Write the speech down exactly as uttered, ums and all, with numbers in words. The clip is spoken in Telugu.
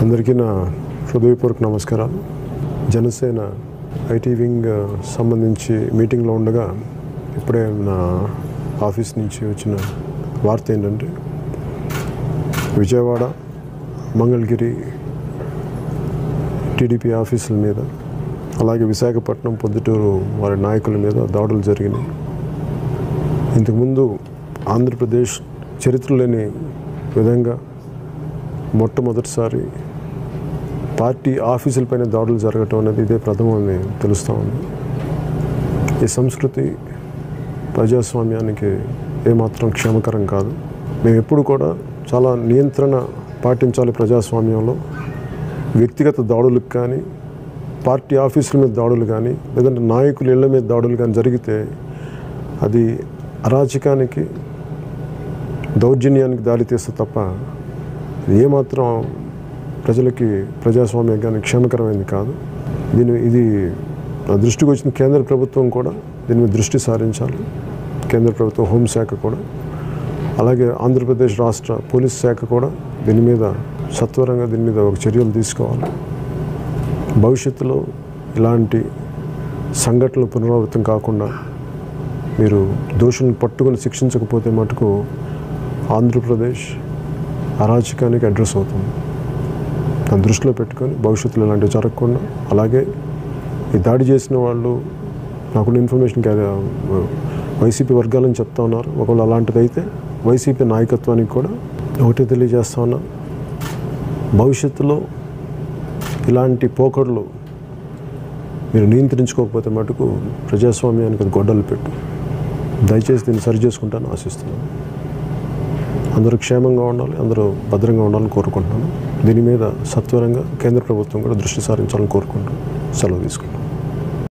అందరికీ నా హృదయపూర్వక నమస్కారాలు. జనసేన ఐటీ వింగ్ సంబంధించి మీటింగ్లో ఉండగా ఇప్పుడే నా ఆఫీస్ నుంచి వచ్చిన వార్త ఏంటంటే విజయవాడ, మంగళగిరి టీడీపీ ఆఫీసుల మీద, అలాగే విశాఖపట్నం, పొద్దుటూరు వారి నాయకుల మీద దాడులు జరిగినాయి. ఇంతకుముందు ఆంధ్రప్రదేశ్ చరిత్ర లేని విధంగా మొట్టమొదటిసారి పార్టీ ఆఫీసులపైన దాడులు జరగటం అనేది ఇదే ప్రథమని తెలుస్తూ ఉంది. ఈ సంస్కృతి ప్రజాస్వామ్యానికి ఏమాత్రం క్షేమకరం కాదు. మేము ఎప్పుడు కూడా చాలా నియంత్రణ పాటించాలి ప్రజాస్వామ్యంలో. వ్యక్తిగత దాడులకు కానీ, పార్టీ ఆఫీసుల మీద దాడులు కానీ, లేదంటే నాయకుల ఇళ్ల మీద దాడులు కానీ జరిగితే అది అరాచకానికి, దౌర్జన్యానికి దారితీస్తే తప్ప ఏమాత్రం ప్రజలకి, ప్రజాస్వామ్యానికి క్షేమకరమైనది కాదు. దీని ఇది నా దృష్టికి వచ్చిన కేంద్ర ప్రభుత్వం కూడా దీని మీద దృష్టి సారించాలి. కేంద్ర ప్రభుత్వం హోంశాఖ కూడా, అలాగే ఆంధ్రప్రదేశ్ రాష్ట్ర పోలీస్ శాఖ కూడా దీని మీద సత్వరంగా దీని మీద ఒక చర్యలు తీసుకోవాలి. భవిష్యత్తులో ఇలాంటి సంఘటనలు పునరావృతం కాకుండా మీరు దోషులను పట్టుకొని శిక్షించకపోతే మటుకు ఆంధ్రప్రదేశ్ అరాచకానికి అడ్రస్ అవుతుంది. దాన్ని దృష్టిలో పెట్టుకొని భవిష్యత్తులో ఇలాంటివి జరగకుండా, అలాగే ఈ దాడి చేసిన వాళ్ళు నాకున్న ఇన్ఫర్మేషన్ వైసీపీ వర్గాలని చెప్తా ఉన్నారు. ఒకవేళ అలాంటిది అయితే వైసీపీ నాయకత్వానికి కూడా ఒకటి తెలియజేస్తా ఉన్నా, భవిష్యత్తులో ఇలాంటి పోకడలు మీరు నియంత్రించుకోకపోతే మటుకు ప్రజాస్వామ్యానికి అది గొడ్డలు పెట్టు. దయచేసి దీన్ని సరి చేసుకుంటాను ఆశిస్తున్నాను. అందరూ క్షేమంగా ఉండాలి, అందరూ భద్రంగా ఉండాలని కోరుకుంటున్నాను. దీని మీద సత్వరంగా కేంద్ర ప్రభుత్వం కూడా దృష్టి సారించాలని కోరుకుంటూ సెలవు తీసుకుంటాను.